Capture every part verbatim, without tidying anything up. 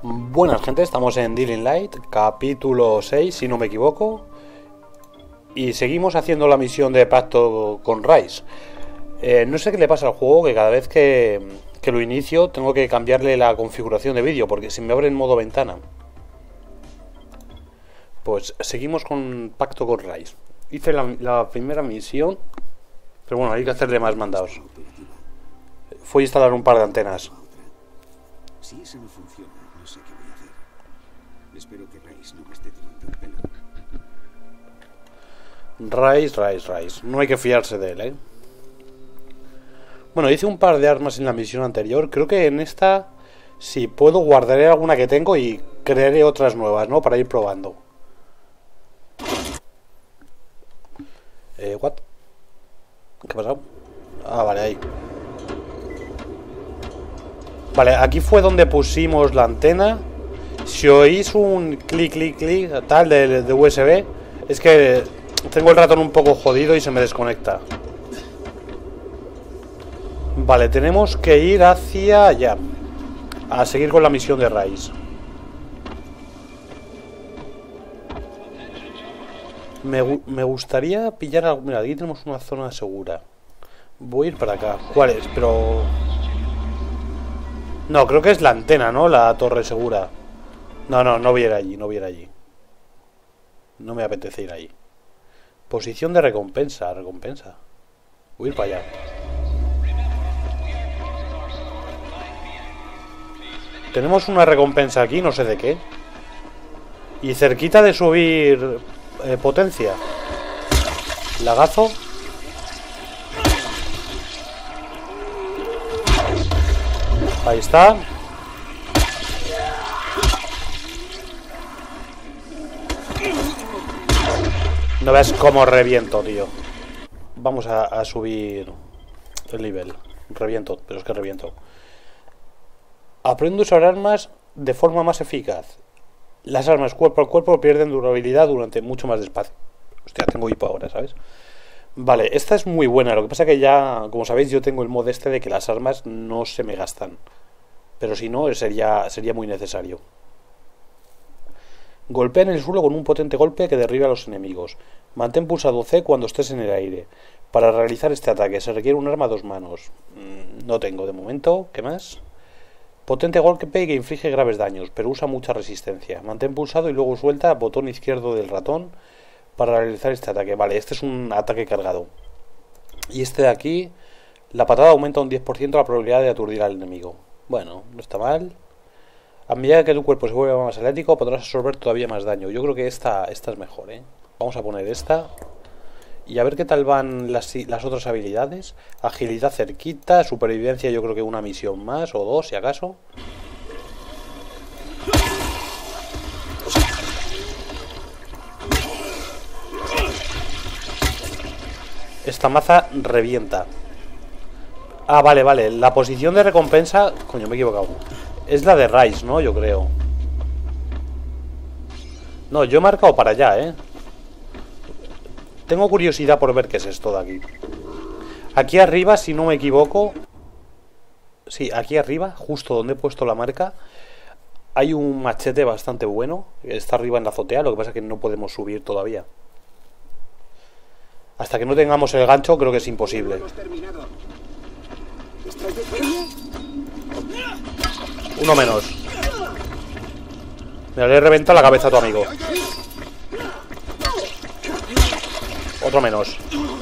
Buenas gente, estamos en Dying Light, capítulo seis si no me equivoco. Y seguimos haciendo la misión de pacto con Rais. eh, No sé qué le pasa al juego, que cada vez que, que lo inicio tengo que cambiarle la configuración de vídeo, porque se me abre en modo ventana. Pues seguimos con pacto con Rais. Hice la, la primera misión, pero bueno, hay que hacerle más mandados. Fue a instalar un par de antenas. Si eso no funciona, no sé qué voy a hacer. Espero que Rais no me esté tomando el pelo. Rais, Rais, Rais. No hay que fiarse de él, ¿eh? Bueno, hice un par de armas en la misión anterior. Creo que en esta, si puedo, guardaré alguna que tengo y crearé otras nuevas, ¿no? Para ir probando. Eh, what? ¿Qué ha pasado? Ah, vale, ahí. Vale, aquí fue donde pusimos la antena. Si oís un clic, clic, clic, tal, de, de U S B, es que tengo el ratón un poco jodido y se me desconecta. Vale, tenemos que ir hacia allá, a seguir con la misión de Rais. Me, me gustaría pillar algo. Mira, aquí tenemos una zona segura. Voy a ir para acá. ¿Cuál es? Pero... no, creo que es la antena, ¿no? La torre segura. No, no, no voy a ir allí, no voy a ir allí. No me apetece ir allí. Posición de recompensa, recompensa. Voy a ir para allá. Tenemos una recompensa aquí, no sé de qué. Y cerquita de subir eh, potencia. Lagazo. Ahí está. No ves cómo reviento, tío. Vamos a, a subir el nivel. Reviento, pero es que reviento. Aprendo a usar armas de forma más eficaz. Las armas cuerpo a cuerpo pierden durabilidad durante mucho más despacio. Hostia, tengo hipo ahora, ¿sabes? Vale, esta es muy buena. Lo que pasa que ya, como sabéis, yo tengo el mod este de que las armas no se me gastan. Pero si no, sería, sería muy necesario. Golpea en el suelo con un potente golpe que derriba a los enemigos. Mantén pulsado C cuando estés en el aire. Para realizar este ataque se requiere un arma a dos manos. Mm, no tengo de momento. ¿Qué más? Potente golpe que inflige graves daños, pero usa mucha resistencia. Mantén pulsado y luego suelta botón izquierdo del ratón para realizar este ataque. Vale, este es un ataque cargado. Y este de aquí, la patada aumenta un diez por ciento la probabilidad de aturdir al enemigo. Bueno, no está mal. A medida que tu cuerpo se vuelva más atlético, podrás absorber todavía más daño. Yo creo que esta, esta es mejor, ¿eh? Vamos a poner esta. Y a ver qué tal van las, las otras habilidades. Agilidad cerquita, supervivencia yo creo que una misión más, o dos si acaso. Esta maza revienta. Ah, vale, vale. La posición de recompensa... coño, me he equivocado. Es la de Rais, ¿no? Yo creo. No, yo he marcado para allá, ¿eh? Tengo curiosidad por ver qué es esto de aquí. Aquí arriba, si no me equivoco... sí, aquí arriba, justo donde he puesto la marca, hay un machete bastante bueno. Está arriba en la azotea, lo que pasa es que no podemos subir todavía. Hasta que no tengamos el gancho, creo que es imposible. Uno menos. Me le he reventado la cabeza a tu amigo. Otro menos.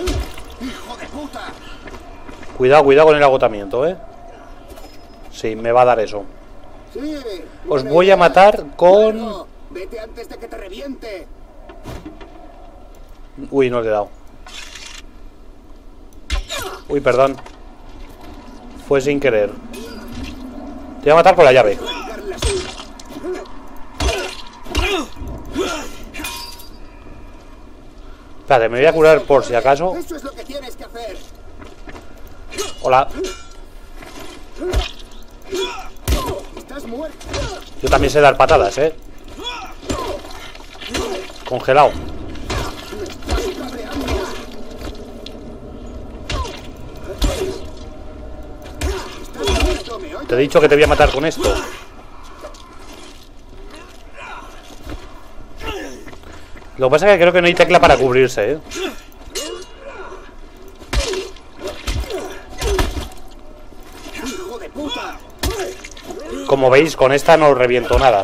Cuidado, cuidado con el agotamiento, ¿eh? Sí, me va a dar eso. Os voy a matar con... vete antes de que te reviente. Uy, no le he dado. Uy, perdón. Fue sin querer. Te voy a matar con la llave. Espérate, me voy a curar por si acaso. Eso es lo que tienes que hacer. Hola. Estás muerto. Yo también sé dar patadas, ¿eh? Congelado. Te he dicho que te voy a matar con esto. Lo que pasa es que creo que no hay tecla para cubrirse, ¿eh? Como veis, con esta no reviento nada.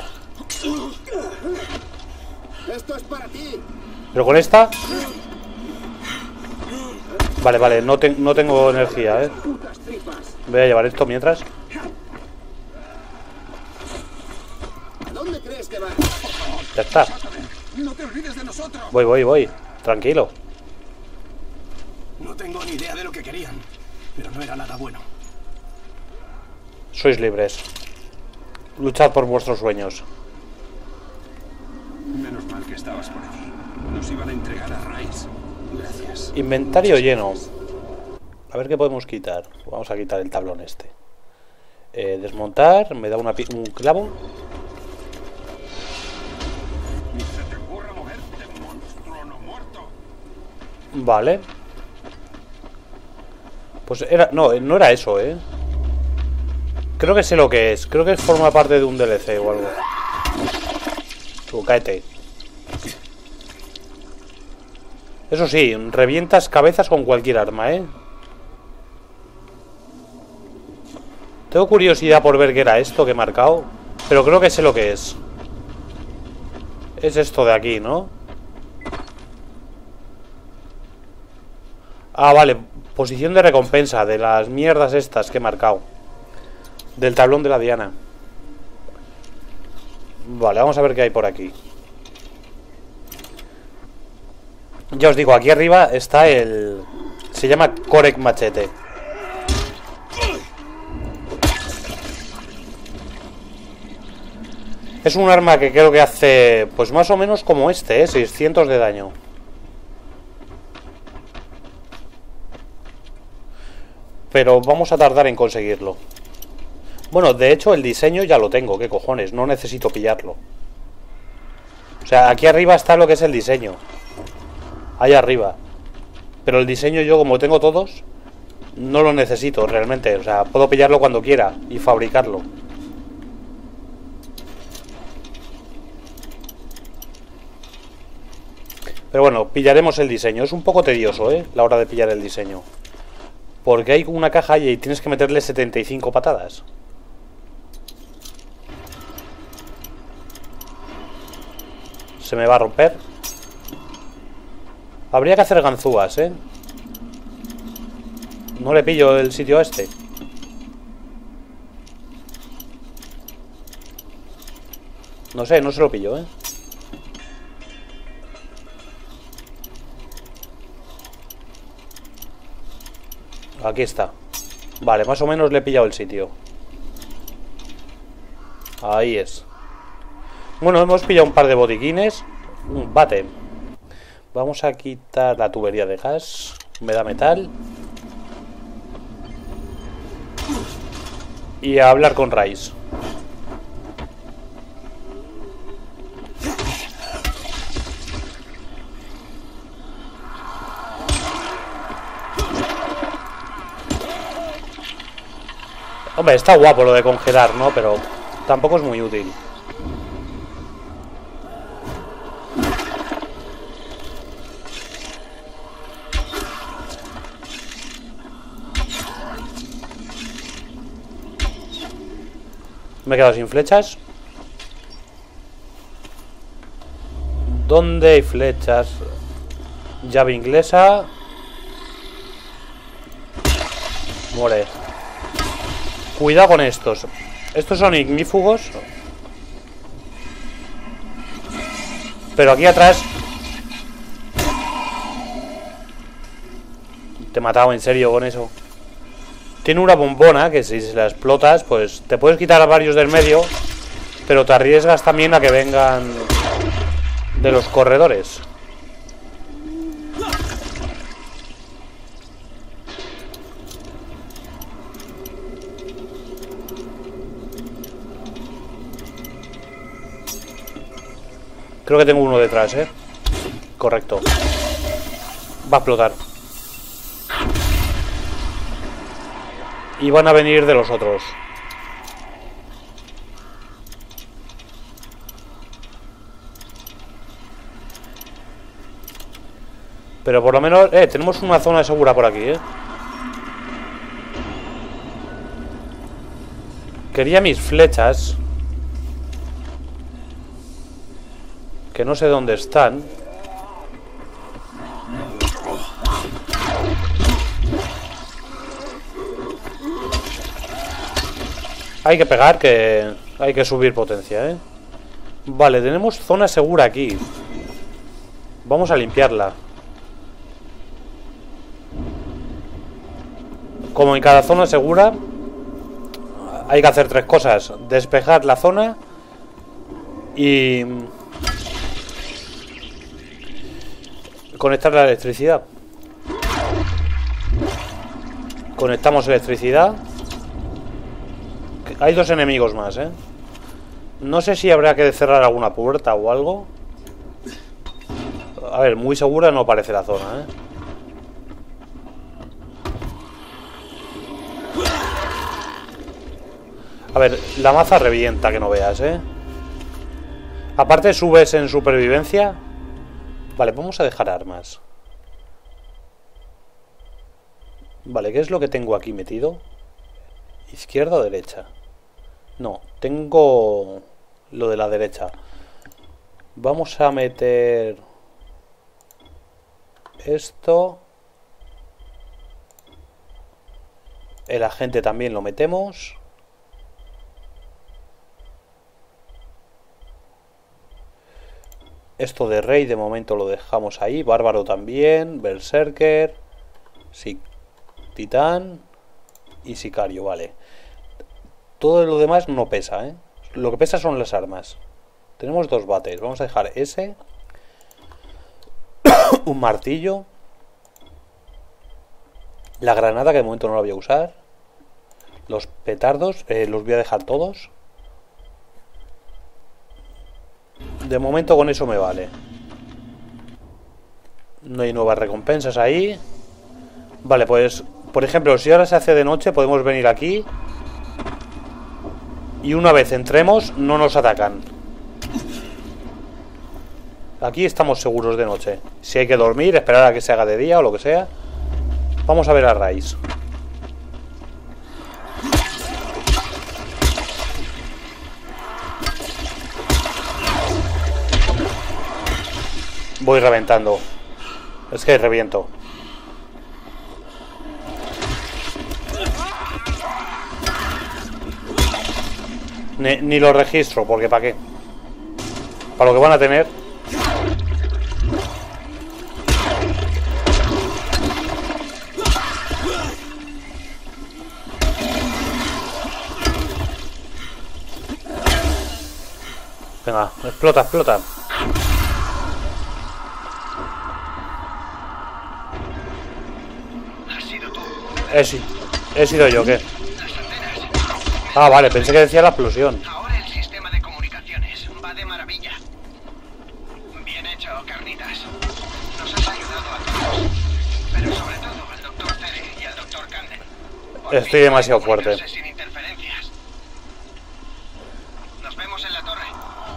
Esto es para ti. Pero con esta... Vale, vale, no, te no tengo energía, ¿eh? Voy a llevar esto mientras. ¿A dónde crees que vas? Ya está. No te olvides de nosotros. Voy, voy, voy. Tranquilo. No tengo ni idea de lo que querían, pero no era nada bueno. Sois libres. Luchad por vuestros sueños. Menos mal que estabas por aquí. Nos iban a entregar a Rice. Gracias. Inventario lleno. A ver qué podemos quitar. Vamos a quitar el tablón este. Eh, desmontar. Me da una pi un clavo. Ni se te ocurra moverte, monstruo no muerto. Vale. Pues era... No, no era eso, ¿eh? Creo que sé lo que es. Creo que forma parte de un D L C o algo. Tú, cáete. Eso sí, revientas cabezas con cualquier arma, ¿eh? Tengo curiosidad por ver qué era esto que he marcado. Pero creo que sé lo que es. Es esto de aquí, ¿no? Ah, vale. Posición de recompensa de las mierdas estas que he marcado. Del tablón de la Diana. Vale, vamos a ver qué hay por aquí. Ya os digo, aquí arriba está el... Se llama Corec Machete. Es un arma que creo que hace... Pues más o menos como este, ¿eh? seiscientos de daño. Pero vamos a tardar en conseguirlo. Bueno, de hecho el diseño ya lo tengo, qué cojones, no necesito pillarlo. O sea, aquí arriba está lo que es el diseño. Ahí arriba. Pero el diseño yo, como tengo todos, no lo necesito realmente. O sea, puedo pillarlo cuando quiera y fabricarlo. Pero bueno, pillaremos el diseño. Es un poco tedioso, ¿eh? La hora de pillar el diseño. Porque hay una caja y tienes que meterle setenta y cinco patadas. Se me va a romper. Habría que hacer ganzúas, ¿eh? No le pillo el sitio a este. No sé, no se lo pillo, ¿eh? Aquí está. Vale, más o menos le he pillado el sitio. Ahí es. Bueno, hemos pillado un par de botiquines. Un bate. Vamos a quitar la tubería de gas. Me da metal. Y a hablar con Rice. Hombre, está guapo lo de congelar, ¿no? Pero tampoco es muy útil. Me he quedado sin flechas. ¿Dónde hay flechas? Llave inglesa. Muere. Cuidado con estos. Estos son ignífugos. Pero aquí atrás... Te he matado en serio con eso. Tiene una bombona que si se la explotas, pues te puedes quitar a varios del medio, pero te arriesgas también a que vengan de los corredores. Creo que tengo uno detrás, ¿eh? Correcto. Va a explotar. Y van a venir de los otros. Pero por lo menos... Eh, tenemos una zona segura por aquí, eh. Quería mis flechas. Que no sé dónde están. Hay que pegar, que hay que subir potencia, ¿eh? Vale, tenemos zona segura aquí. Vamos a limpiarla. Como en cada zona segura, hay que hacer tres cosas. Despejar la zona y conectar la electricidad. Conectamos electricidad. Hay dos enemigos más, ¿eh? No sé si habrá que cerrar alguna puerta o algo. A ver, muy segura no parece la zona, ¿eh? A ver, la maza revienta, que no veas, ¿eh? Aparte subes en supervivencia. Vale, vamos a dejar armas. Vale, ¿qué es lo que tengo aquí metido? ¿Izquierda o derecha? No, tengo lo de la derecha. Vamos a meter esto. El agente también lo metemos. Esto de rey de momento lo dejamos ahí. Bárbaro también. Berserker. Sí, titán. Y sicario, vale. Todo lo demás no pesa, ¿eh? Lo que pesa son las armas. Tenemos dos bates. Vamos a dejar ese. Un martillo. La granada, que de momento no la voy a usar. Los petardos, eh, los voy a dejar todos. De momento con eso me vale. No hay nuevas recompensas ahí. Vale, pues, por ejemplo, si ahora se hace de noche, podemos venir aquí. Y una vez entremos, no nos atacan. Aquí estamos seguros de noche. Si hay que dormir, esperar a que se haga de día o lo que sea. Vamos a ver a Rais. Voy reventando. Es que reviento. Ni, ni lo registro, porque ¿para qué? Para lo que van a tener. Venga, explota, explota. He, he sido yo, ¿qué? Ah, vale, pensé que decía la explosión. Ahora el sistema de comunicaciones va de maravilla. Bien hecho, carnitas. Nos has ayudado a todos. Pero sobre todo al doctor Tere y al doctor Camden. Estoy demasiado fuerte. Sin interferencias. Nos vemos en la torre.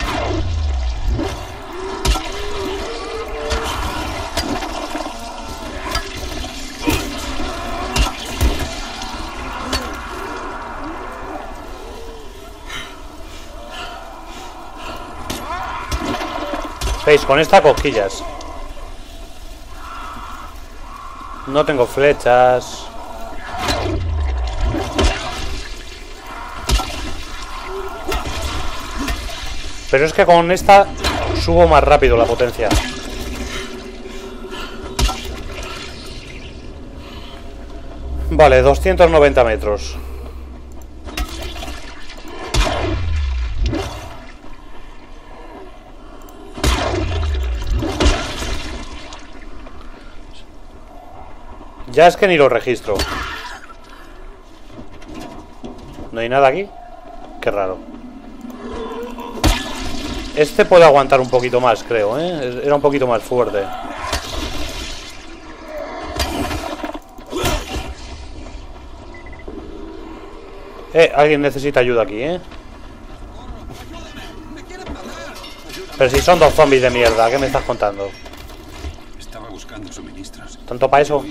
¿Veis? Con esta cosquillas. No tengo flechas. Pero es que con esta subo más rápido la potencia. Vale, doscientos noventa metros. Ya es que ni lo registro. ¿No hay nada aquí? Qué raro. Este puede aguantar un poquito más, creo, ¿eh? Era un poquito más fuerte. Eh, alguien necesita ayuda aquí, ¿eh? Pero si son dos zombies de mierda, ¿qué me estás contando? Estaba buscando suministros. Tanto para eso.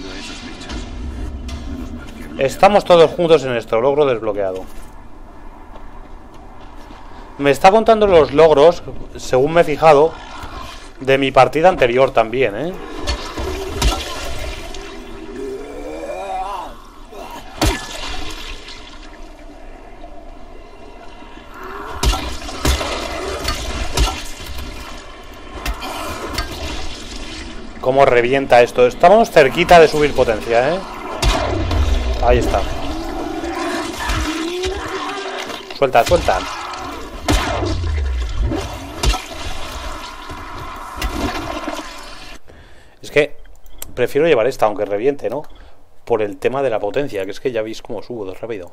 Estamos todos juntos en esto. Logro desbloqueado. Me está contando los logros, según me he fijado, de mi partida anterior también, ¿eh? Cómo revienta esto. Estamos cerquita de subir potencia, ¿eh? Ahí está. Suelta, suelta. Es que prefiero llevar esta, aunque reviente, ¿no? Por el tema de la potencia, que es que ya veis cómo subo de rápido.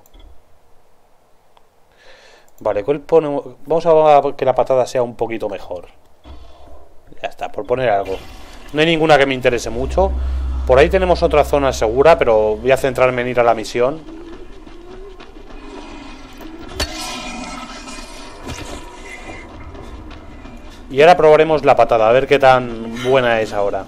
Vale, ¿cuál ponemos? Vamos a que la patada sea un poquito mejor. Ya está, por poner algo. No hay ninguna que me interese mucho. Por ahí tenemos otra zona segura, pero voy a centrarme en ir a la misión. Y ahora probaremos la patada, a ver qué tan buena es ahora.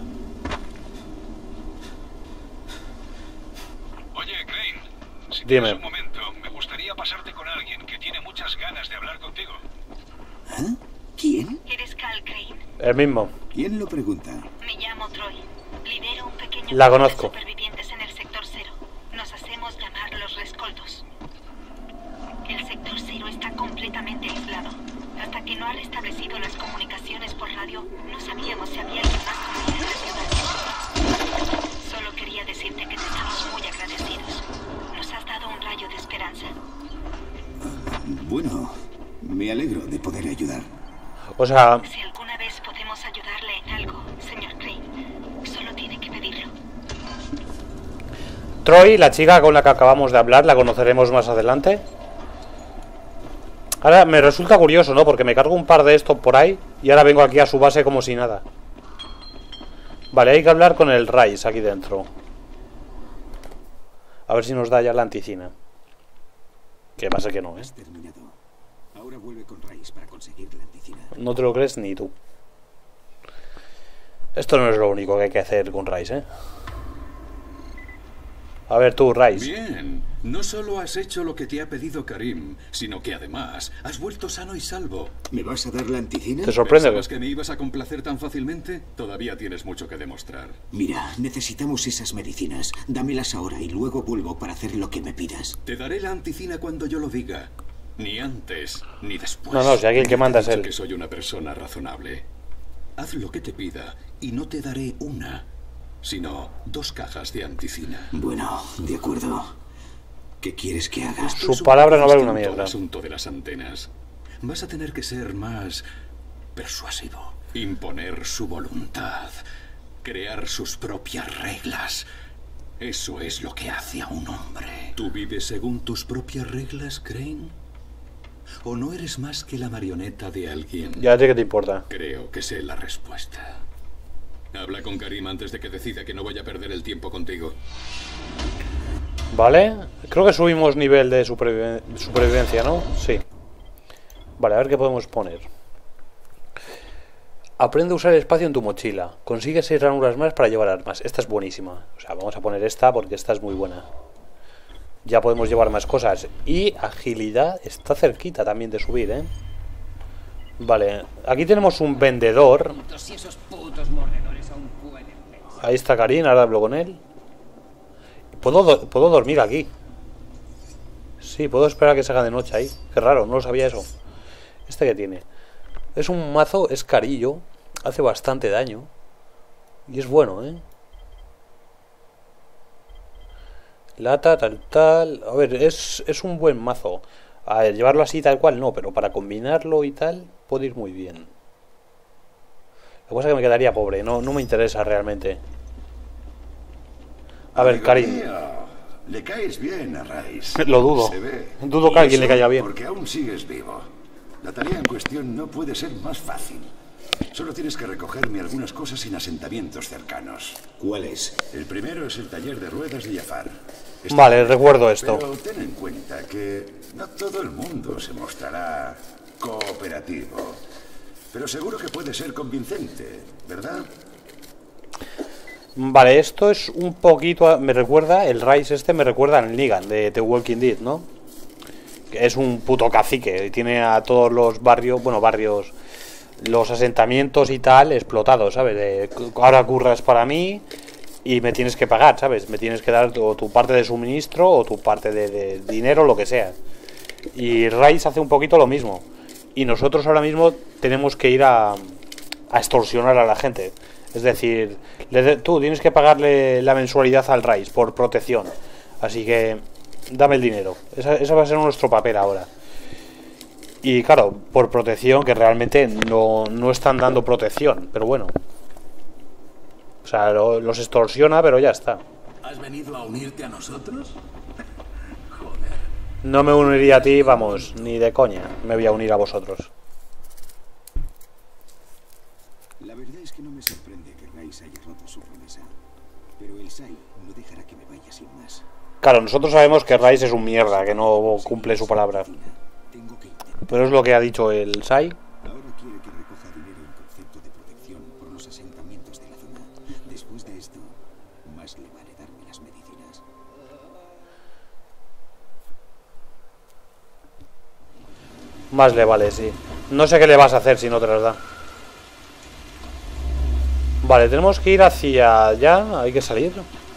Oye, Crane, si Dime. tienes un momento, me gustaría pasarte con alguien que tiene muchas ganas de hablar contigo. ¿Ah? ¿Quién? ¿Eres Cal Crane? El mismo. ¿Quién lo pregunta? Me llamo Troy. Lidero un pequeño La grupo de conozco. supervivientes en el sector cero. Nos hacemos llamar los rescoldos. El sector cero está completamente aislado. Hasta que no ha restablecido las comunicaciones por radio, no sabíamos si había alguien más como en la ciudad. Solo quería decirte que te estamos muy agradecidos. Nos has dado un rayo de esperanza. Bueno, me alegro de poder ayudar. O sea, Si alguna vez podemos ayudarle en algo, señor Crane, solo tiene que pedirlo. Troy, la chica con la que acabamos de hablar, la conoceremos más adelante. Ahora me resulta curioso, ¿no? Porque me cargo un par de estos por ahí y ahora vengo aquí a su base como si nada. Vale, hay que hablar con el Rice aquí dentro. A ver si nos da ya la anticina. Que pasa que no, ¿eh? Has terminado. Ahora vuelve con Rice para conseguir la anticina. No te lo crees ni tú. Esto no es lo único que hay que hacer con Rice, ¿eh? A ver tú, Rice. Bien, no solo has hecho lo que te ha pedido Karim, sino que además has vuelto sano y salvo. ¿Me vas a dar la anticina? ¿Te sorprende? ¿Pensabas que me ibas a complacer tan fácilmente? Todavía tienes mucho que demostrar. Mira, necesitamos esas medicinas. Dámelas ahora y luego vuelvo para hacer lo que me pidas. Te daré la anticina cuando yo lo diga. Ni antes, ni después. No, no, si aquí el que manda es Te he él. dicho que soy una persona razonable. Haz lo que te pida y no te daré una, sino dos cajas de anticina. Bueno, de acuerdo. ¿Qué quieres que haga? Esto Su palabra no vale una distinto al mierda. asunto de las antenas. Vas a tener que ser más persuasivo, imponer su voluntad, crear sus propias reglas. Eso es lo que hace a un hombre. ¿Tú vives según tus propias reglas, Crane? ¿O no eres más que la marioneta de alguien? Ya a ti que te importa. Creo que sé la respuesta. Habla con Karim antes de que decida que no vaya a perder el tiempo contigo. Vale, creo que subimos nivel de supervive- supervivencia, ¿no? Sí. Vale, a ver qué podemos poner. Aprende a usar el espacio en tu mochila. Consigue seis ranuras más para llevar armas. Esta es buenísima. O sea, vamos a poner esta porque esta es muy buena. Ya podemos llevar más cosas. Y agilidad está cerquita también de subir, ¿eh? Vale, aquí tenemos un vendedor. Si esos putos mordedores aún pueden. Ahí está Karim, ahora hablo con él. ¿Puedo, do- ¿Puedo dormir aquí? Sí, puedo esperar a que se haga de noche ahí. Qué raro, no lo sabía eso. ¿Este qué tiene? Es un mazo, es carillo. Hace bastante daño. Y es bueno, ¿eh? Lata, tal, tal. A ver, es, es un buen mazo. A ver, llevarlo así tal cual no, pero para combinarlo y tal, puede ir muy bien. Lo que pasa es que me quedaría pobre, no, no me interesa realmente. A ver, Amigo Karim. mío, le caes bien a Rice. Lo dudo. Se ve. Dudo que Y a alguien le eso caiga bien. Porque aún sigues vivo. La tarea en cuestión no puede ser más fácil. Solo tienes que recogerme algunas cosas en asentamientos cercanos. ¿Cuál es? El primero es el taller de ruedas de Jafar. Está Vale, bien, recuerdo esto. Pero ten en cuenta que no todo el mundo se mostrará cooperativo. Pero seguro que puede ser convincente, ¿verdad? Vale, esto es un poquito... A, me recuerda, el Rise este me recuerda al Negan de The Walking Dead, ¿no? Que es un puto cacique y tiene a todos los barrios, bueno, barrios, los asentamientos y tal explotados, ¿sabes? De, ahora curras para mí y me tienes que pagar, ¿sabes? Me tienes que dar o tu parte de suministro o tu parte de, de dinero, lo que sea. Y Rise hace un poquito lo mismo. Y nosotros ahora mismo tenemos que ir a, a extorsionar a la gente. Es decir, le, tú tienes que pagarle la mensualidad al Rise por protección. Así que dame el dinero. Esa, esa va a ser nuestro papel ahora. Y claro, por protección, que realmente no, no están dando protección. Pero bueno. O sea, lo, los extorsiona, pero ya está. ¿Has venido a unirte a nosotros? No me uniría a ti, vamos, ni de coña. Me voy a unir a vosotros. La verdad es que no me sorprende que Rise haya roto su promesa. Pero el Sai no dejará que me vaya sin más. Claro, nosotros sabemos que Rise es un mierda, que no cumple su palabra. Pero es lo que ha dicho el Sai. Ahora quiere que recoja dinero en concepto de protección por los asentamientos de la zona. Después de esto, más le vale darme las medicinas. Más le vale, sí. No sé qué le vas a hacer si no te las da. Vale, tenemos que ir hacia allá. Hay que salir.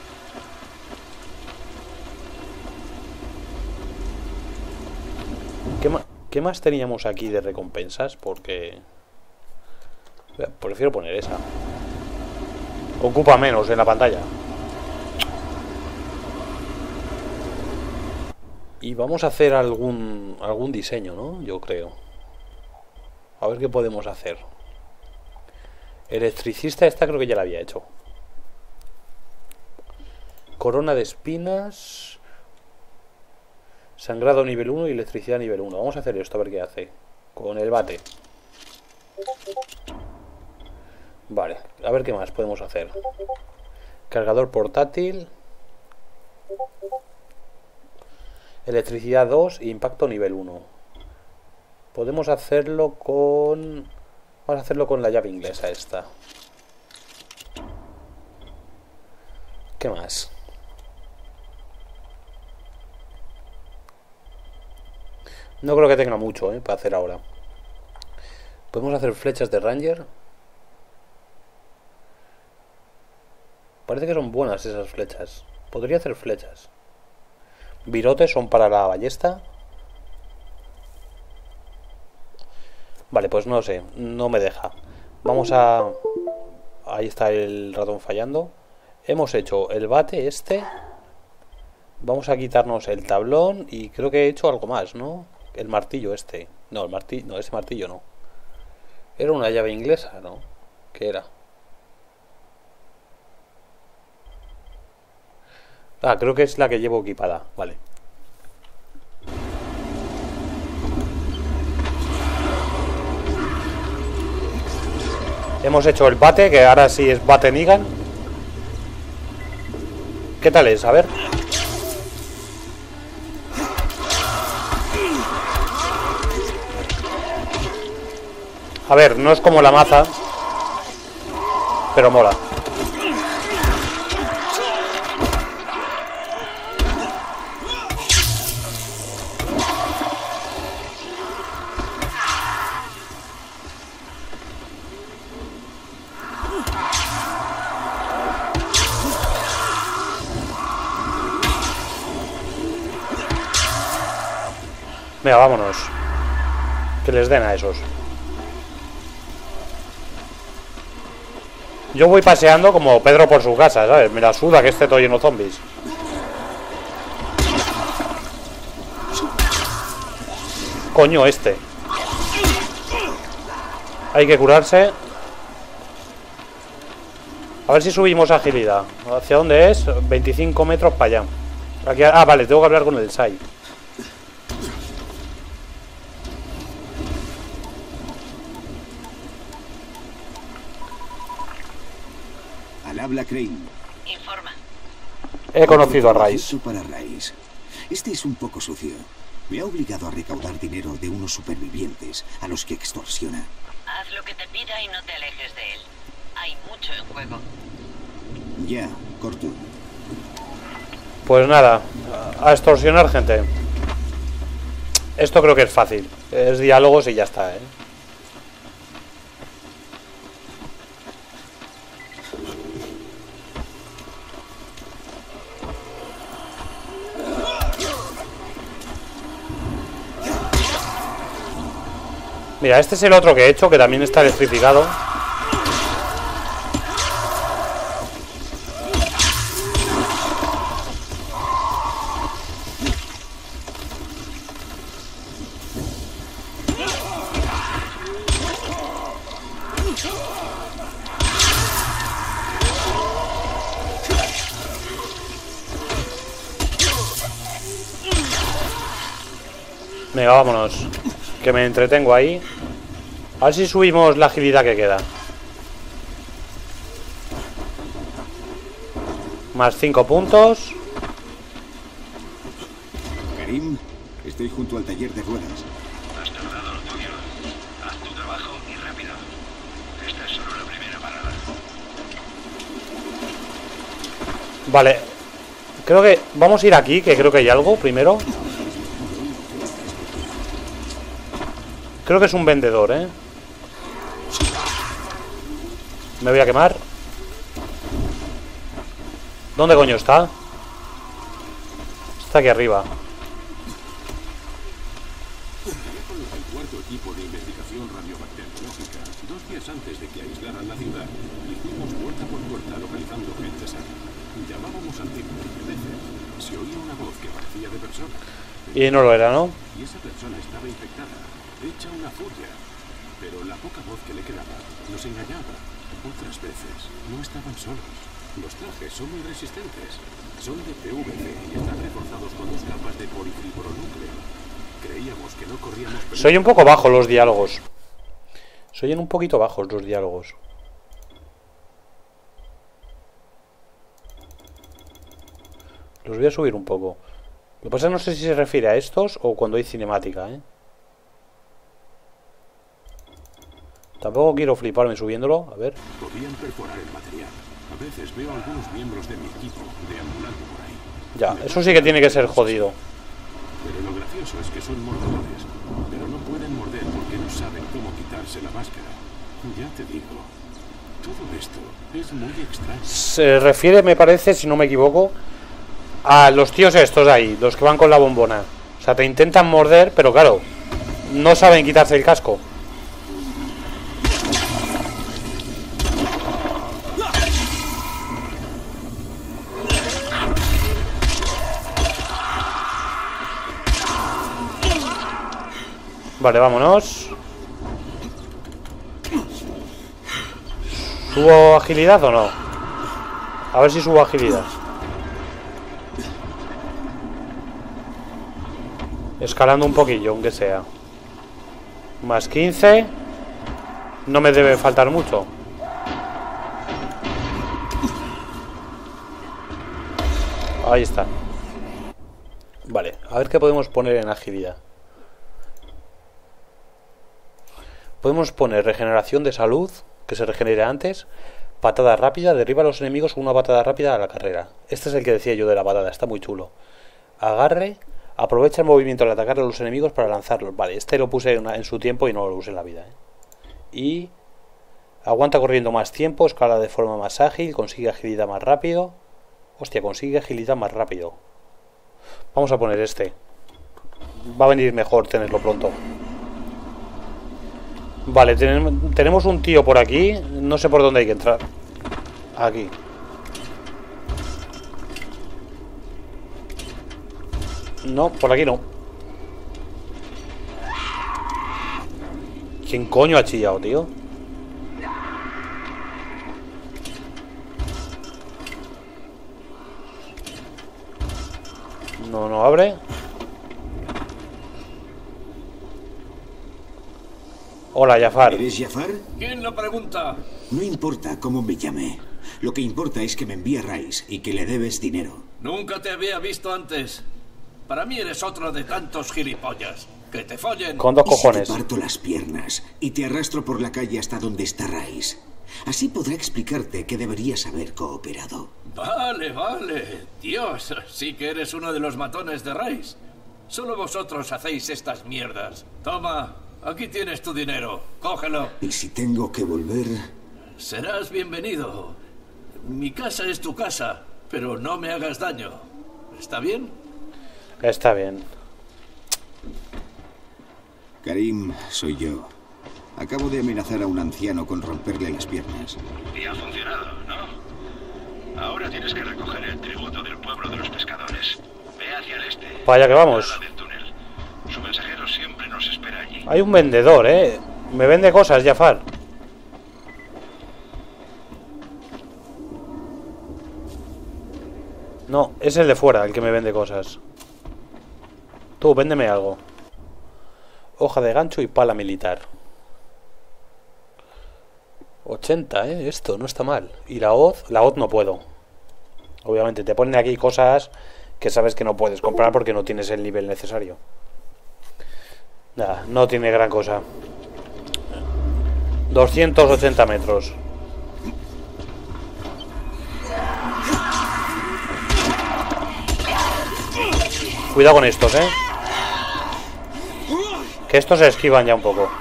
¿Qué, ma ¿Qué más teníamos aquí de recompensas? Porque... prefiero poner esa. Ocupa menos en la pantalla. Y vamos a hacer algún, algún diseño, ¿no? Yo creo. A ver qué podemos hacer. Electricista, esta creo que ya la había hecho. Corona de espinas. Sangrado nivel uno y electricidad nivel uno. Vamos a hacer esto, a ver qué hace. Con el bate. Vale, a ver qué más podemos hacer. Cargador portátil. Electricidad dos y impacto nivel uno. Podemos hacerlo con... Vamos a hacerlo con la llave inglesa esta. ¿Qué más? No creo que tenga mucho, ¿eh? Para hacer ahora. Podemos hacer flechas de Ranger. Parece que son buenas esas flechas. Podría hacer flechas. Virotes son para la ballesta. Vale, pues no sé, no me deja. Vamos a... Ahí está el ratón fallando. Hemos hecho el bate este. Vamos a quitarnos el tablón. Y creo que he hecho algo más, ¿no? El martillo este. No, el martillo, no, ese martillo no. Era una llave inglesa, ¿no? ¿Qué era? Ah, creo que es la que llevo equipada. Vale. Hemos hecho el bate, que ahora sí es bate Negan. ¿Qué tal es? A ver. A ver, no es como la maza, pero mola. Venga, vámonos. Que les den a esos. Yo voy paseando como Pedro por su casa, ¿sabes? Me la suda que esté todo lleno de zombies. Coño, este. Hay que curarse. A ver si subimos agilidad. ¿Hacia dónde es? veinticinco metros para allá. Aquí, ah, vale, tengo que hablar con el Sai. Al habla Crane. Informa. He conocido a Rise. Para Rise. Este es un poco sucio. Me ha obligado a recaudar dinero de unos supervivientes a los que extorsiona. Haz lo que te pida y no te alejes de él. Hay mucho en juego. Ya, corto. Pues nada, a extorsionar gente. Esto creo que es fácil. Es diálogos y ya está, ¿eh? Mira, este es el otro que he hecho, que también está electrificado. Venga, vámonos. Que me entretengo ahí. A ver si subimos la agilidad que queda. Más cinco puntos. Karim, estoy junto al taller de ruedas. Has tardado lo tuyo. Haz tu trabajo y rápido. Esta es solo la primera parada. Vale. Creo que... Vamos a ir aquí, que creo que hay algo primero. Creo que es un vendedor, ¿eh? Me voy a quemar. ¿Dónde coño está? Está aquí arriba. El cuarto equipo de investigación radiobacteriológica, dos días antes de que aislaran la ciudad, y fuimos puerta por puerta localizando gente sana. Llamábamos al tipo de veces. Se oía una voz que parecía de persona. Y no lo era, ¿no? Y esa persona estaba infectada, hecha una furia. Pero la poca voz que le quedaba nos engañaba. Otras veces no estaban solos. Los trajes son muy resistentes. Son de P V C y están reforzados con dos capas de polifibronúcleo. Creíamos que no corríamos peligro. Soy un poco bajo los diálogos. Soy un poquito bajos los diálogos. Los voy a subir un poco. Lo que pasa es que no sé si se refiere a estos o cuando hay cinemática, ¿eh? Tampoco quiero fliparme subiéndolo. A ver. Podían perforar el material. A veces veo a algunos miembros de mi equipo deambulando por ahí. Ya, eso sí que tiene que ser jodido. Pero lo gracioso es que son mordedores. Pero no pueden morder porque no saben cómo quitarse la máscara. Ya te digo. Todo esto es muy extraño. Se refiere, me parece, si no me equivoco, a los tíos estos ahí, los que van con la bombona. O sea, te intentan morder, pero claro, no saben quitarse el casco. Vale, vámonos. ¿Subo agilidad o no? A ver si subo agilidad. Escalando un poquillo, aunque sea. Más quince. No me debe faltar mucho. Ahí está. Vale, a ver qué podemos poner en agilidad. Podemos poner regeneración de salud, que se regenere antes. Patada rápida, derriba a los enemigos con una patada rápida a la carrera. Este es el que decía yo de la patada, está muy chulo. Agarre, aprovecha el movimiento al atacar a los enemigos para lanzarlos. Vale, este lo puse en, una, en su tiempo y no lo usé en la vida, ¿eh? Y aguanta corriendo más tiempo, escala de forma más ágil, consigue agilidad más rápido. Hostia, consigue agilidad más rápido. Vamos a poner este. Va a venir mejor tenerlo pronto. Vale, ten, tenemos un tío por aquí. No sé por dónde hay que entrar. Aquí. No, por aquí no. ¿Quién coño ha chillado, tío? No, no abre. Hola, Jafar. ¿Eres Jafar? ¿Quién lo pregunta? No importa cómo me llame. Lo que importa es que me envíe Rice y que le debes dinero. Nunca te había visto antes. Para mí eres otro de tantos gilipollas. Que te follen. Con dos ¿Y si cojones. te parto las piernas y te arrastro por la calle hasta donde está Rice? Así podrá explicarte que deberías haber cooperado. Vale, vale. Dios, sí que eres uno de los matones de Rice. Solo vosotros hacéis estas mierdas. Toma, aquí tienes tu dinero. Cógelo. ¿Y si tengo que volver? Serás bienvenido. Mi casa es tu casa, pero no me hagas daño. ¿Está bien? Está bien. Karim, soy yo. Acabo de amenazar a un anciano con romperle las piernas. Y ha funcionado, ¿no? Ahora tienes que recoger el tributo del pueblo de los pescadores. Ve hacia el este. Para allá que vamos. Del túnel. Su mensajero siempre nos espera allí. Hay un vendedor, ¿eh? Me vende cosas, Jafar. No, es el de fuera el que me vende cosas. Tú, véndeme algo. Hoja de gancho y pala militar. ochenta, ¿eh? Esto no está mal. Y la hoz, la hoz no puedo. Obviamente te ponen aquí cosas que sabes que no puedes comprar porque no tienes el nivel necesario. Nada, no tiene gran cosa. doscientos ochenta metros. Cuidado con estos, ¿eh? Que estos se esquivan ya un poco.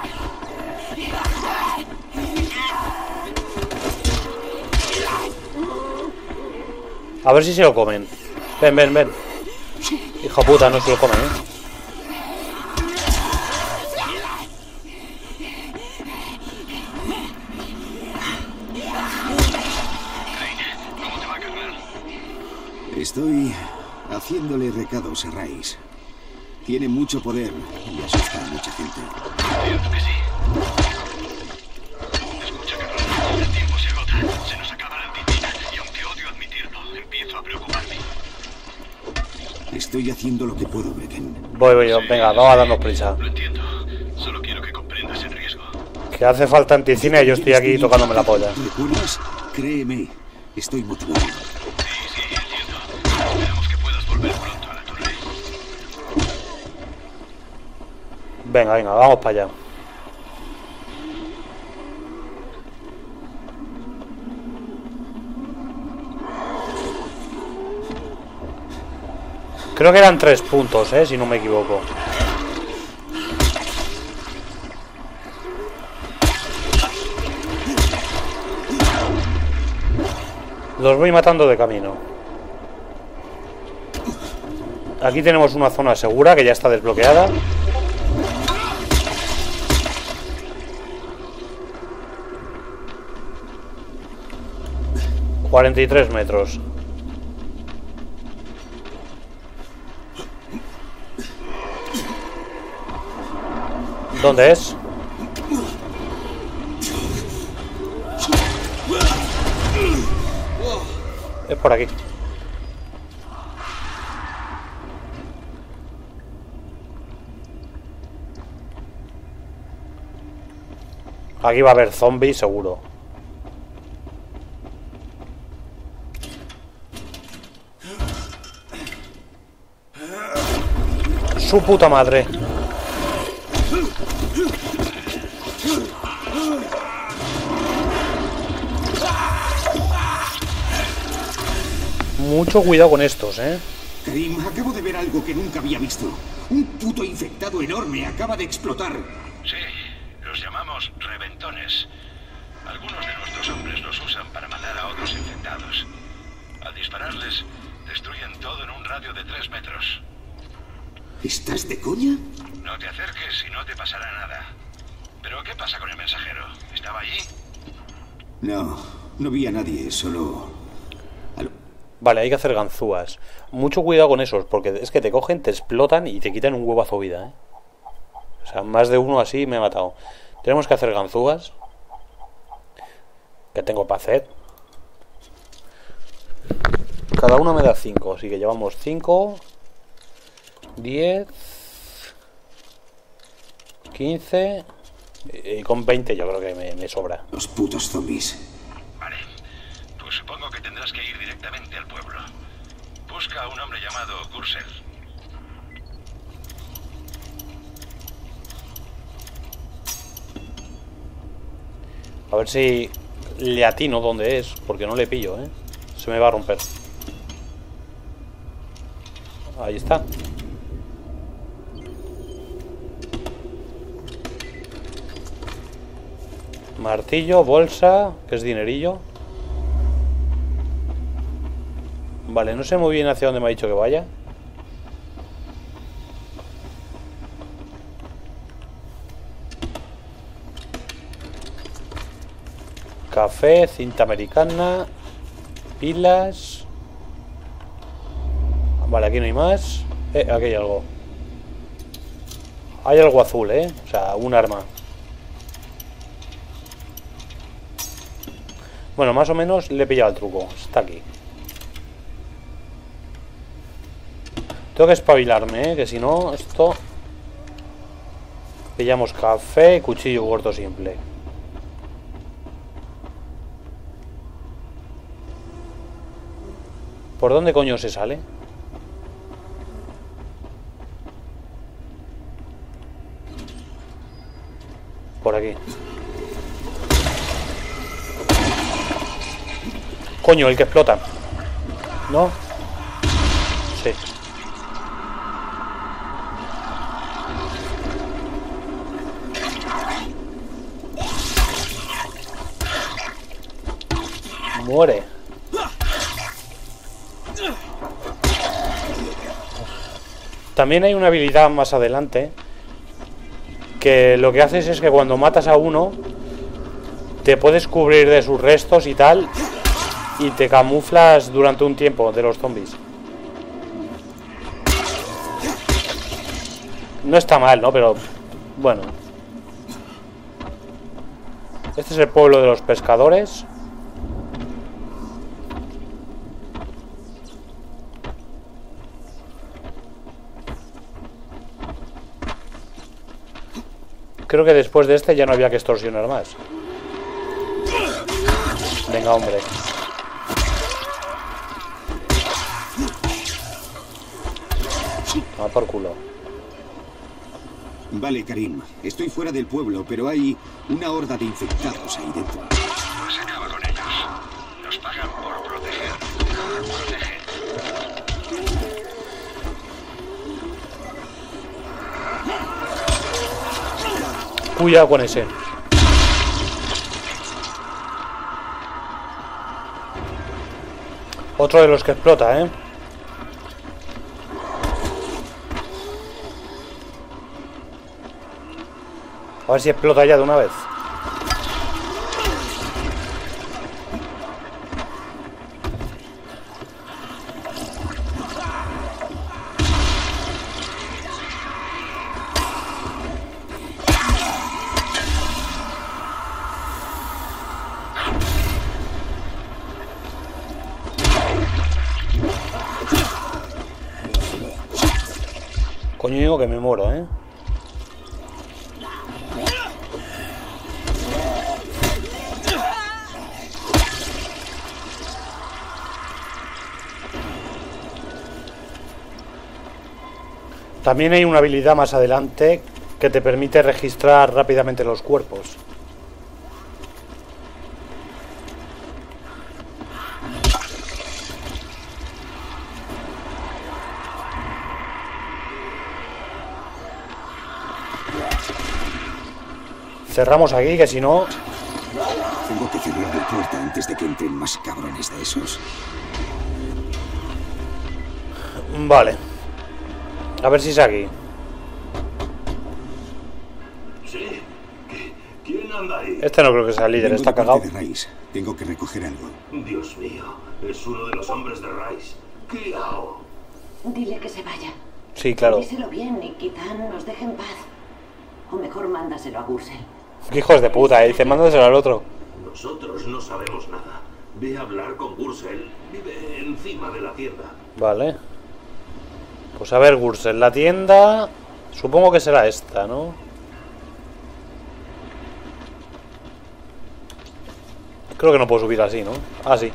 A ver si se lo comen. Ven, ven, ven. Hijo puta, no se lo comen, ¿eh? ¿Cómo te va, carnal? Estoy haciéndole recados a Rice. Tiene mucho poder y asusta a mucha gente. Cierto que sí. Escucha, carnal, el tiempo se agota. Se nos acaba la antitina y aunque odio admitirlo, empiezo a preocuparme. Estoy haciendo lo que puedo, Brecken. Voy, voy, yo. Venga, vamos a darnos prisa. Lo entiendo. Solo quiero que comprendas el riesgo. Que hace falta anticina y yo estoy aquí tocándome la polla. ¿Recuerdas? Créeme, estoy motivado. Sí, sí, entiendo. Esperamos que puedas volver pronto a la torre. Venga, venga, vamos para allá. Creo que eran tres puntos, eh, si no me equivoco. Los voy matando de camino. Aquí tenemos una zona segura que ya está desbloqueada. cuarenta y tres metros. ¿Dónde es? Es por aquí. Aquí va a haber zombies seguro. Su puta madre. Mucho cuidado con estos, ¿eh? Karim, acabo de ver algo que nunca había visto. Un puto infectado enorme acaba de explotar. Sí, los llamamos reventones. Algunos de nuestros hombres los usan para matar a otros infectados. Al dispararles, destruyen todo en un radio de tres metros. ¿Estás de coña? No te acerques y no te pasará nada. ¿Pero qué pasa con el mensajero? ¿Estaba allí? No, no vi a nadie, solo... Vale, hay que hacer ganzúas. Mucho cuidado con esos, porque es que te cogen, te explotan y te quitan un huevazo vida, ¿eh? O sea, más de uno así me ha matado. Tenemos que hacer ganzúas. Que tengo para hacer. Cada uno me da cinco, así que llevamos cinco, diez, quince y con veinte yo creo que me, me sobra. Los putos zombies. Vale. Pues supongo que tendrás que ir directamente al pueblo. Busca a un hombre llamado Gursel. A ver si le atino dónde es, porque no le pillo, ¿eh? Se me va a romper. Ahí está. Martillo, bolsa, que es dinerillo. Vale, no sé muy bien hacia dónde me ha dicho que vaya. Café, cinta americana, pilas. Vale, aquí no hay más. Eh, aquí hay algo. Hay algo azul, eh. O sea, un arma. Bueno, más o menos le he pillado el truco. Está aquí. Tengo que espabilarme, ¿eh? Que si no, esto... Pillamos café y cuchillo corto simple. ¿Por dónde coño se sale? Por aquí. Coño, el que explota. ¿No? Sí. Muere. También hay una habilidad más adelante que lo que haces es que cuando matas a uno te puedes cubrir de sus restos y tal y te camuflas durante un tiempo de los zombies. No está mal, ¿no? Pero bueno. Este es el pueblo de los pescadores. Creo que después de este ya no había que extorsionar más. Venga, hombre. Va por culo. Vale, Karim. Estoy fuera del pueblo, pero hay una horda de infectados ahí dentro. Pues acaba con ellos. Nos pagan por proteger. Protege. Cuidado con ese. Otro de los que explota, ¿eh? A ver si explota ya de una vez. Coño, digo que me muero, ¿eh? También hay una habilidad más adelante que te permite registrar rápidamente los cuerpos. Cerramos aquí, que si no... Tengo que cerrar la puerta antes de que entren más cabrones de esos. Vale. A ver si es aquí. Sí. ¿Quién anda ahí? Este no creo que sea el líder, Vengo está de parte cagado. de Rice. Tengo que recoger algo. Dios mío, es uno de los hombres de Rice. ¿Qué hago? Dile que se vaya. Sí, claro. Díselo bien y quizá nos deje en paz. O mejor mándaselo a Gursel. Qué hijos de puta, eh. Dice, mándaselo al otro. Nosotros no sabemos nada. Ve a hablar con Gursel. Vive encima de la tienda. Vale. Pues a ver, Gursel, la tienda... Supongo que será esta, ¿no? Creo que no puedo subir así, ¿no? Ah, sí.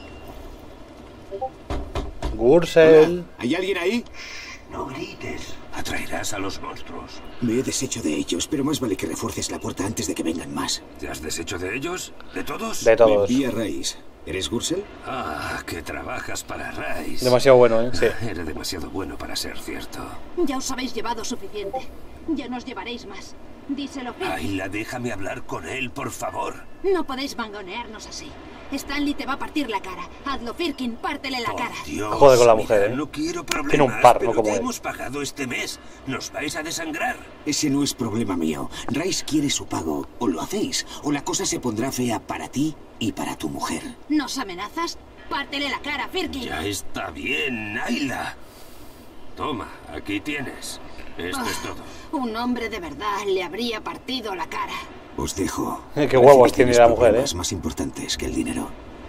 Gursel. Hola, ¿hay alguien ahí? No grites. Atraerás a los monstruos. Me he deshecho de ellos, pero más vale que refuerces la puerta antes de que vengan más. ¿Te has deshecho de ellos? ¿De todos? De todos. Me envía Rice. ¿Eres Gursel? Ah, que trabajas para Rice. Demasiado bueno, ¿eh? Sí. Era demasiado bueno para ser cierto. Ya os habéis llevado suficiente. Ya no os llevaréis más. Díselo, Firkin. Ayla, déjame hablar con él, por favor. No podéis mangonearnos así. Stanley te va a partir la cara. Hazlo, Firkin, pártele la Por cara. Dios, Joder con la mira, mujer, ¿eh? No quiero problemas, Tiene un par, pero no como ya él. hemos pagado este mes. ¿Nos vais a desangrar? Ese no es problema mío. Rice quiere su pago. O lo hacéis, o la cosa se pondrá fea para ti y para tu mujer. ¿Nos amenazas? Pártele la cara, Firkin. Ya está bien, Ayla. Toma, aquí tienes. Esto Ah, es todo. Un hombre de verdad le habría partido la cara. Os dejo. Qué Parece huevos que tiene tienes la mujer, problemas ¿eh? más importantes que el dinero.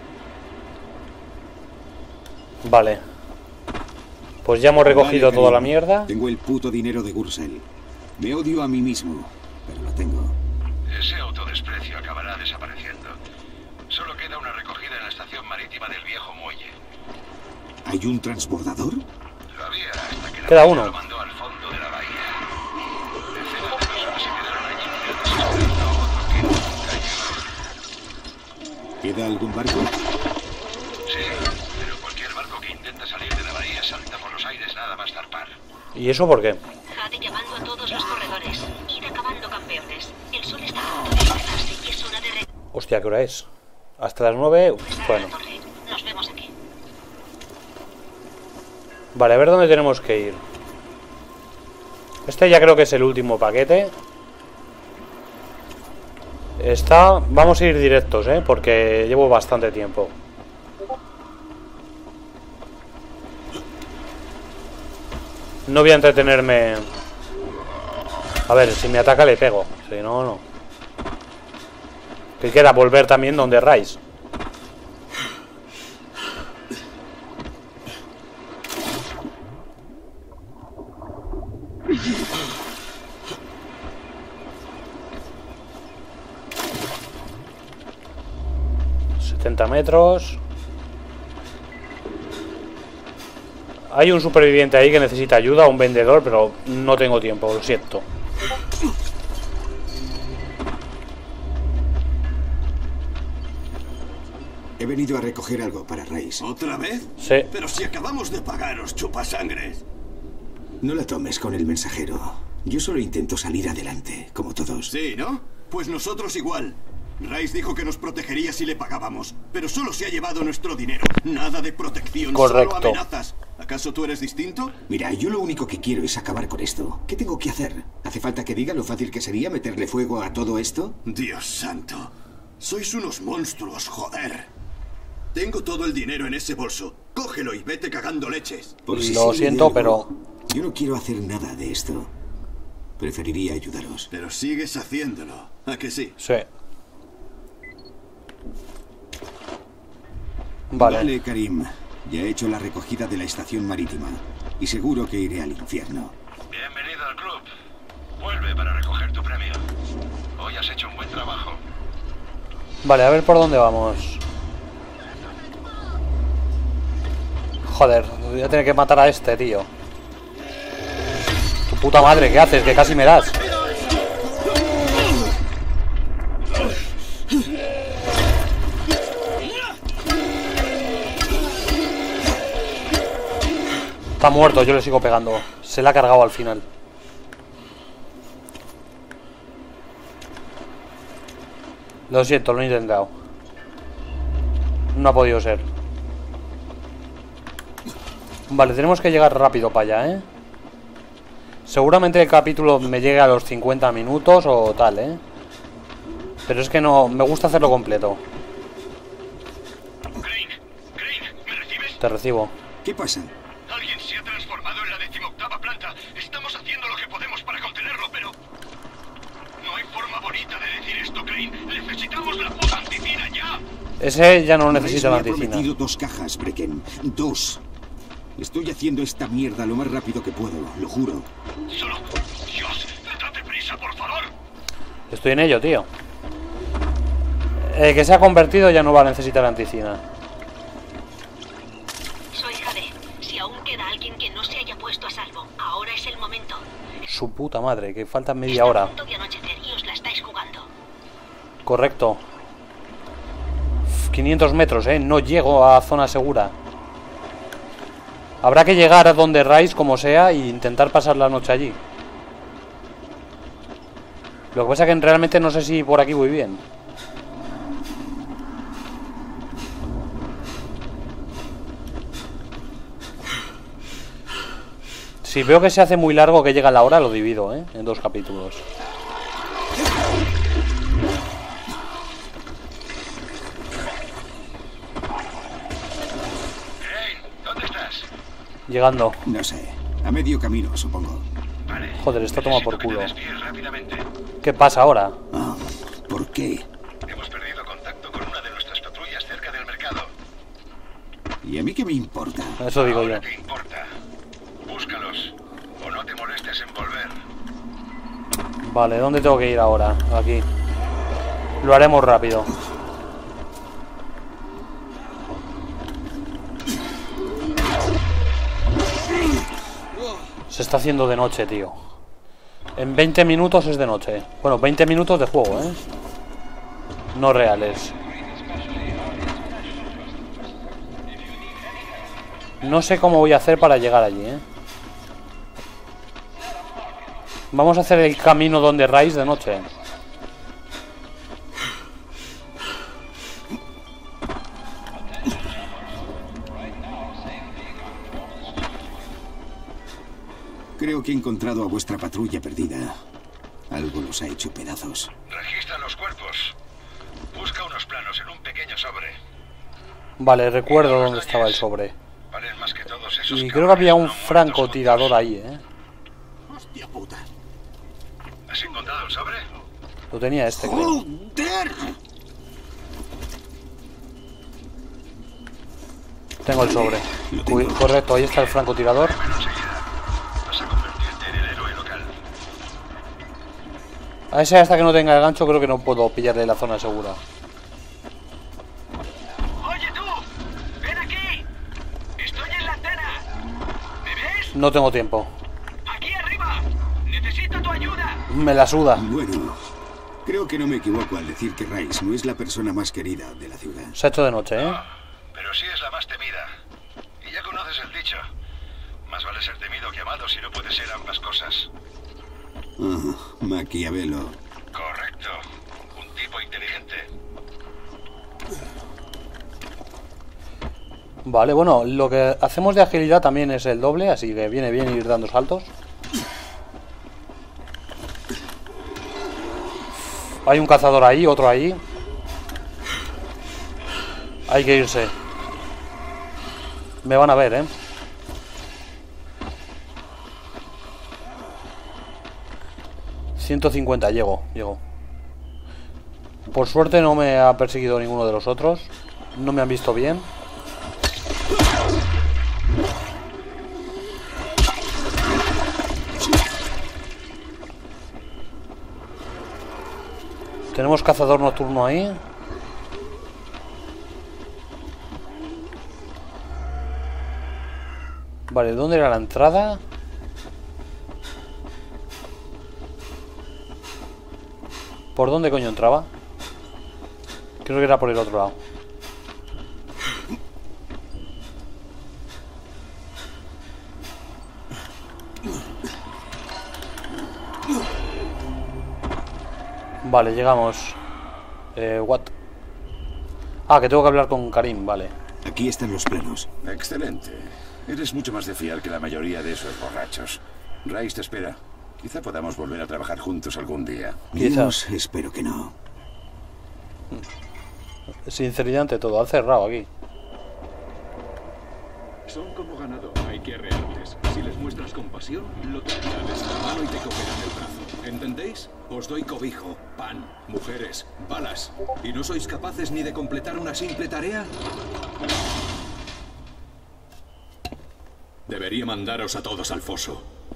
Vale. Pues ya hemos recogido Vale, toda la cariño. mierda. Tengo el puto dinero de Gursel. Me odio a mí mismo, pero lo tengo. Ese autodesprecio acabará desapareciendo. Solo queda una recogida en la estación marítima del viejo muelle. ¿Hay un transbordador? Lo había hasta que la Queda marina uno. lo mandó al fondo de la bahía. Decenas de personas se quedaron allí mientras esperando a otro que nunca llegó. ¿Queda algún barco? Sí, pero cualquier barco que intenta salir de la bahía salta por los aires nada más zarpar. ¿Y eso por qué? Jade llamando a todos los corredores. Ir acabando, campeones. El sol está a punto de despejarse y es hora de... Re Hostia, ¿qué hora es? Hasta las nueve. Bueno. Nos vemos aquí. Vale, a ver dónde tenemos que ir. Este ya creo que es el último paquete. Está... Vamos a ir directos, ¿eh? Porque llevo bastante tiempo. No voy a entretenerme. A ver, si me ataca le pego. Si no, no. Que queda volver también donde Rice. setenta metros. Hay un superviviente ahí que necesita ayuda, un vendedor, pero no tengo tiempo, lo siento. He venido a recoger algo para Rice. ¿Otra vez? Sí. Pero si acabamos de pagaros, chupasangres. No la tomes con el mensajero. Yo solo intento salir adelante, como todos. Sí, ¿no? Pues nosotros igual. Rice dijo que nos protegería si le pagábamos, pero solo se ha llevado nuestro dinero. Nada de protección, Correcto. solo amenazas. ¿Acaso tú eres distinto? Mira, yo lo único que quiero es acabar con esto. ¿Qué tengo que hacer? ¿Hace falta que diga lo fácil que sería meterle fuego a todo esto? Dios santo. Sois unos monstruos, joder. Tengo todo el dinero en ese bolso. Cógelo y vete cagando leches. Por si Lo sirve siento, de algo, pero... Yo no quiero hacer nada de esto. Preferiría ayudaros. Pero sigues haciéndolo. ¿A que sí? Sí. Vale. Vale, Karim. Ya he hecho la recogida de la estación marítima. Y seguro que iré al infierno. Bienvenido al club. Vuelve para recoger tu premio. Hoy has hecho un buen trabajo. Vale, a ver por dónde vamos. Joder, voy a tener que matar a este, tío. Tu puta madre, ¿qué haces? Que casi me das. Está muerto, yo le sigo pegando. Se la ha cargado al final. Lo siento, lo he intentado. No ha podido ser. Vale, tenemos que llegar rápido para allá, ¿eh? Seguramente el capítulo me llegue a los cincuenta minutos o tal, ¿eh? Pero es que no... Me gusta hacerlo completo. Crane, Crane, ¿me recibes? Te recibo. ¿Qué pasa? Alguien se ha transformado en la decimoctava planta. Estamos haciendo lo que podemos para contenerlo, pero... No hay forma bonita de decir esto, Crane. Necesitamos la puta anticina ya. Ese ya no necesita la Rice me ha anticina. prometido dos cajas, Brecken. Dos. Estoy haciendo esta mierda lo más rápido que puedo, lo juro. Solo... Dios, date prisa, por favor. Estoy en ello, tío. El que se ha convertido ya no va a necesitar anticina. Soy Jade. Si aún queda alguien que no se haya puesto a salvo, ahora es el momento. su puta madre, que falta media hora. Está a punto de anochecer y os la estáis jugando. Correcto. quinientos metros, eh. No llego a zona segura. Habrá que llegar a donde Rise, como sea, e intentar pasar la noche allí. Lo que pasa es que realmente no sé si por aquí voy bien. Si veo que se hace muy largo, que llega la hora, lo divido, ¿eh? En dos capítulos. ¿Dónde estás? Llegando. No sé. A medio camino, supongo. Joder, está toma por culo. ¿Qué pasa ahora? Oh, ¿por qué? Hemos perdido contacto con una de nuestras patrullas cerca del mercado. ¿Y a mí qué me importa? Eso digo yo. ¿Qué importa? Búscalos. O no te molestes en volver. Vale, ¿dónde tengo que ir ahora? Aquí. Lo haremos rápido. Se está haciendo de noche, tío. En veinte minutos es de noche. Bueno, veinte minutos de juego, ¿eh? No reales. No sé cómo voy a hacer para llegar allí, ¿eh? Vamos a hacer el camino donde Rise de noche. Creo que he encontrado a vuestra patrulla perdida. Algo los ha hecho pedazos. Registra los cuerpos. Busca unos planos en un pequeño sobre. Vale, recuerdo dónde estaba el sobre. Valen más que todos esos. Y creo que había un francotirador ahí, ¿eh? Hostia puta. ¿Has encontrado el sobre? Lo tenía este, creo. ¡Joder! Tengo el sobre. Uy, correcto, ahí está el francotirador. A ese, hasta que no tenga el gancho, creo que no puedo pillarle la zona segura. Oye tú, ven aquí. Estoy en la antena. ¿Me ves? No tengo tiempo. Aquí arriba. Necesito tu ayuda. Me la suda. Bueno, creo que no me equivoco al decir que Rise no es la persona más querida de la ciudad. Se ha hecho de noche, ¿eh? Pero sí es la más temida. Y ya conoces el dicho. Más vale ser temido que amado si no puede ser ambas cosas. Ah, Maquiavelo. Correcto. Un tipo inteligente. Vale, bueno, lo que hacemos de agilidad también es el doble, así que viene bien ir dando saltos. Hay un cazador ahí, otro ahí. Hay que irse. Me van a ver, ¿eh? ciento cincuenta, llego, llego. Por suerte no me ha perseguido ninguno de los otros. No me han visto bien. Tenemos cazador nocturno ahí. Vale, ¿dónde era la entrada? ¿Por dónde coño entraba? Creo que era por el otro lado. Vale, llegamos. Eh, what? Ah, que tengo que hablar con Karim, vale. Aquí están los planos. Excelente. Eres mucho más de fiar que la mayoría de esos borrachos. Rise te espera. Quizá podamos volver a trabajar juntos algún día. Quizás. Espero que no. Sinceridad ante todo, han cerrado aquí. Son como ganado, hay que arrearles. Si les muestras compasión, lo tendrán en la mano y te cogerán el brazo. ¿Entendéis? Os doy cobijo, pan, mujeres, balas. ¿Y no sois capaces ni de completar una simple tarea? Debería mandaros a todos al foso.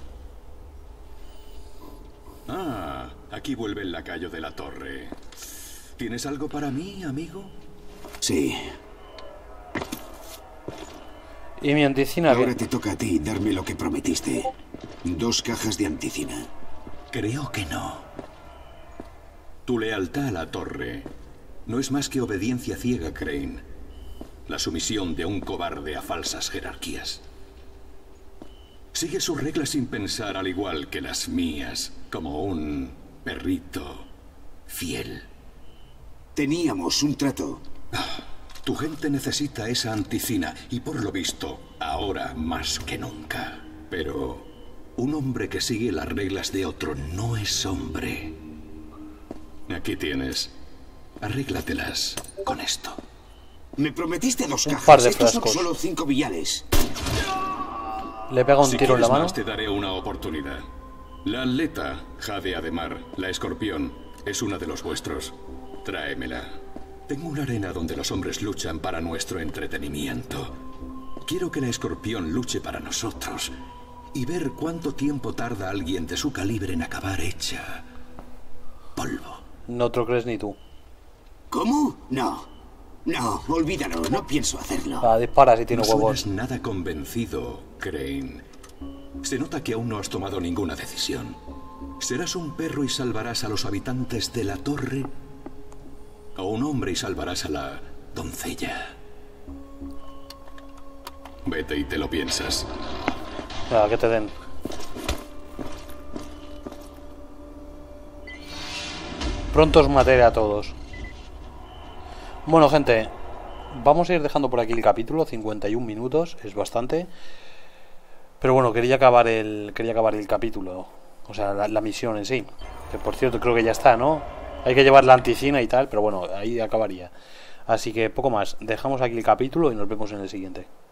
Ah, aquí vuelve el lacayo de la torre. ¿Tienes algo para mí, amigo? Sí. ¿Y mi anticina? Ahora te toca a ti darme lo que prometiste. Dos cajas de anticina. Creo que no. Tu lealtad a la torre no es más que obediencia ciega, Crane. La sumisión de un cobarde a falsas jerarquías. Sigue sus reglas sin pensar, al igual que las mías, como un perrito fiel. Teníamos un trato. Tu gente necesita esa anticina y, por lo visto, ahora más que nunca. Pero un hombre que sigue las reglas de otro no es hombre. Aquí tienes. Arréglatelas con esto. Me prometiste dos Un cajas. par de Estos son frascos. solo cinco viales. Le pega un Si tiro en la quieres mano. más, te daré una oportunidad. La atleta, Jade Ademar, la escorpión, es una de los vuestros. Tráemela. Tengo una arena donde los hombres luchan para nuestro entretenimiento. Quiero que la escorpión luche para nosotros y ver cuánto tiempo tarda alguien de su calibre en acabar hecha polvo. No te lo crees ni tú. ¿Cómo? No. No, olvídalo. No pienso hacerlo. Ah, dispara si tiene No huevos. suenas nada convencido, Crane. Se nota que aún no has tomado ninguna decisión. ¿Serás un perro y salvarás a los habitantes de la torre? ¿O un hombre y salvarás a la doncella? Vete y te lo piensas. Ah, que te den. Pronto os mataré a todos. Bueno, gente, vamos a ir dejando por aquí el capítulo. cincuenta y un minutos, es bastante. Pero bueno, quería acabar el quería acabar el capítulo. O sea, la, la misión en sí. Que por cierto, creo que ya está, ¿no? Hay que llevar la anticina y tal, pero bueno, ahí acabaría. Así que poco más. Dejamos aquí el capítulo y nos vemos en el siguiente.